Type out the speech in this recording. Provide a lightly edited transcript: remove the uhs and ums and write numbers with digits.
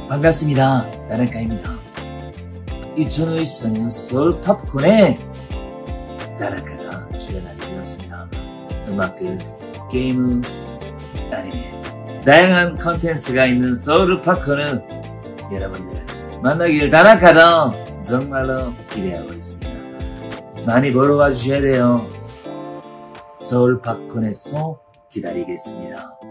반갑습니다. 나라카입니다. 2024년 서울 팝콘에 나라카가 출연하게 되었습니다. 음악, 게임, 아니메 다양한 컨텐츠가 있는 서울 팝콘은 여러분들 만나길 나라카도 정말로 기대하고 있습니다. 많이 보러 와주셔야 돼요. 서울 팝콘에서 기다리겠습니다.